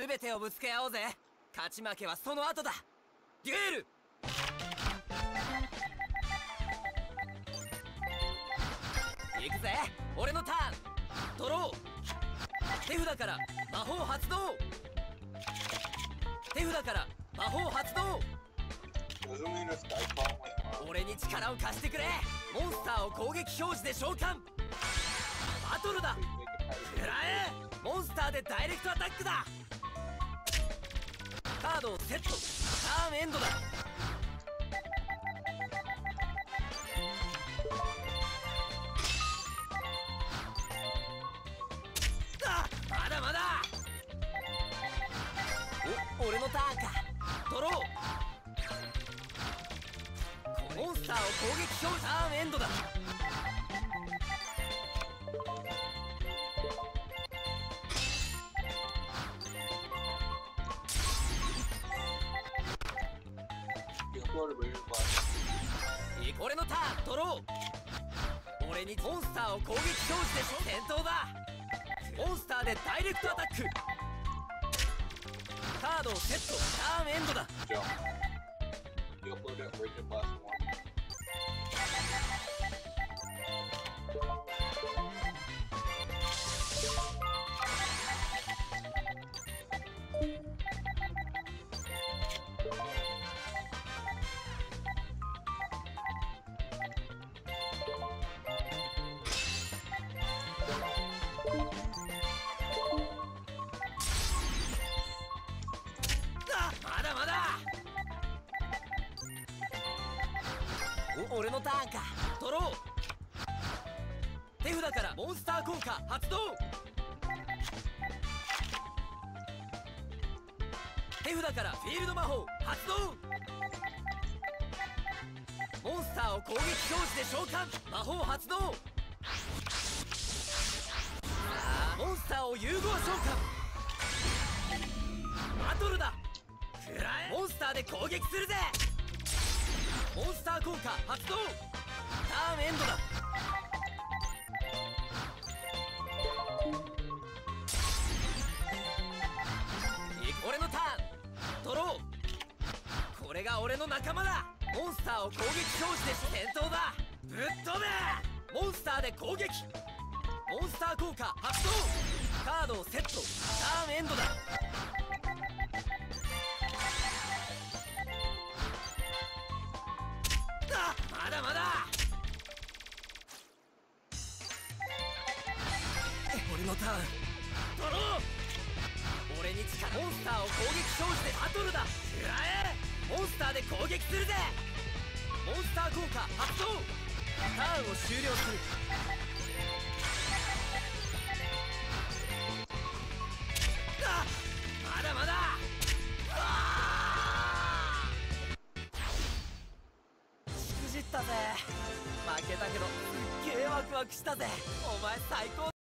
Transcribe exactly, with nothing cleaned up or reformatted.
全てをぶつけ合おうぜ。勝ち負けはその後だ。デュエル。行くぜ。俺のターン。ドロー。手札から魔法発動。手札から魔法発動。俺に力を貸してくれ。モンスターを攻撃表示で召喚。バトルだ。食らえ。モンスターでダイレクトアタックだ。カードをセット。ターンエンドだ。あ、まだまだ。お、俺のターンか。ドロー。モンスターを攻撃表示。ターンエンドだ。俺のターン。ドロー。俺にモンスターを攻撃表示で戦闘だ。モンスターでダイレクトアタック。カードをセット。ターンエンドだ。まだまだ。お、俺のターンか。ドロー。手札からモンスター効果発動。手札からフィールド魔法発動。モンスターを攻撃表示で召喚。魔法発動。さあ、モンスターを融合召喚。バトルだ。食らえ。モンスターで攻撃するぜ。モンスター効果発動。ターンエンドだ。俺のターン。ドロー。これが俺の仲間だ。モンスターを攻撃表示で戦闘だ。ぶっ飛べ。モンスターで攻撃。モンスター効果発動。カードをセット。ターンエンドだ。まだまだ。俺のターン。ドロー。俺に力。モンスターを攻撃表示でバトルだ。食らえ。モンスターで攻撃するぜ。モンスター効果発動。ターンを終了する。あ、まだまだ。しくじったぜ。負けたけどすっげえワクワクしたぜ。お前最高。